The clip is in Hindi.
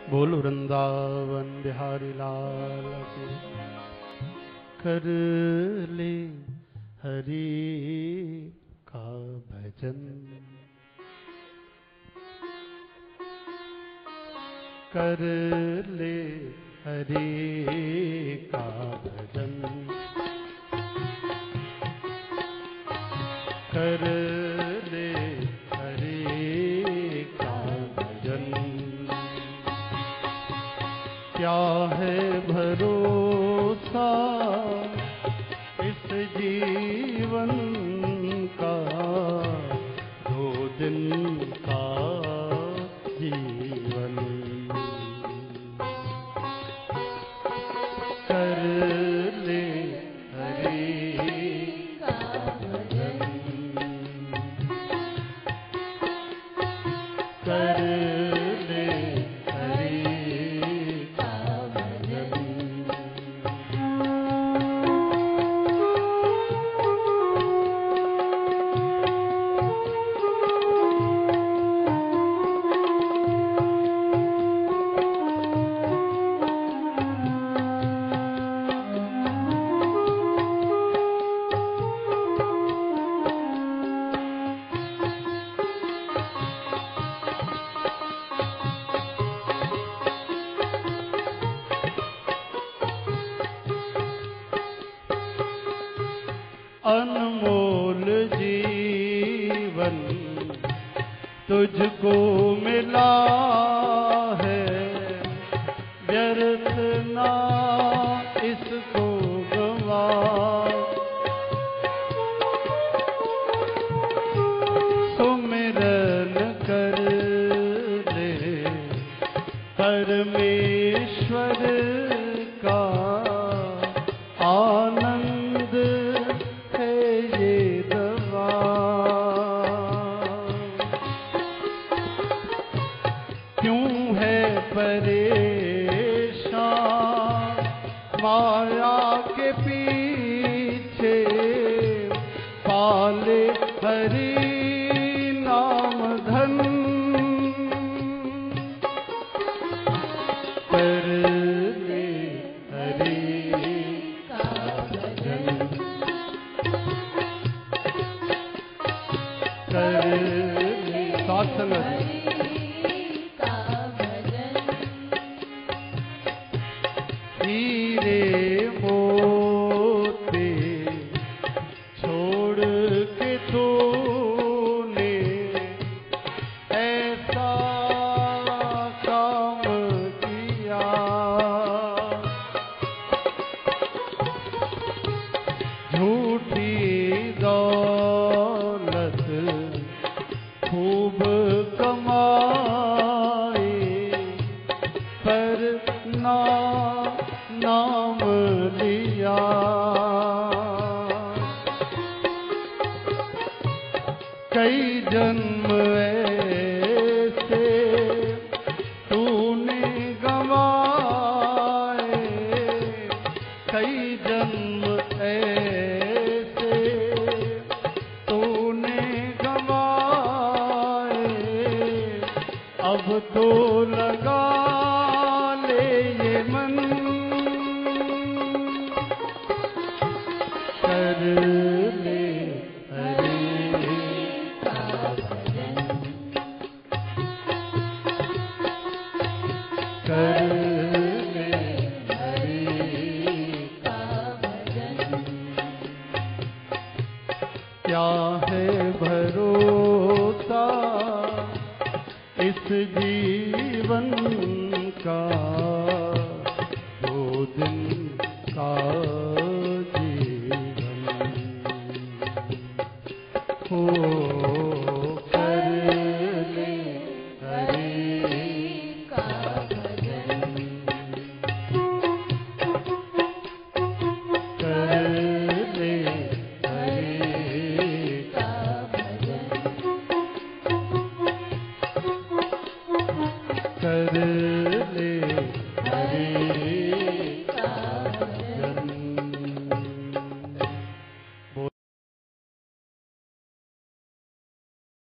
बोल वृंदावन बिहारी लाल की। कर ले हरि का भजन, कर ले हरि का भजन, कर ले हरि का भजन। क्या है भरोसा इस जीवन का, 2 दिन का जीवन। कर ले हरि का भजन, कर ले हरि का भजन। अनमोल जीवन तुझको मिला है, व्यर्थ ना इसको गवा। सुमिरन कर ले परमेश्वर का, आनंद है ये दवा। क्यों है परेशान माया के पीछे, पाले हरि नाम धन। कर ले हरि का भजन, कर ले साथ संगत का भजन। हीरे मोती छोड़ के तूने ऐसा काम किया। झूठी दौलत खूब कमाए, पर नाम लिया। कई जन्म ऐसे तूने गंवाए, कई जन्म ऐसे तूने गंवाए। अब तो लगा ले ये मन, कर ले हरि का भजन, कर ले हरि का भजन। क्या है भरोसा इस जीवन का, 2 दिन का जीवन। हो कर ले हरि का भजन, कर ले हरि का भजन। कर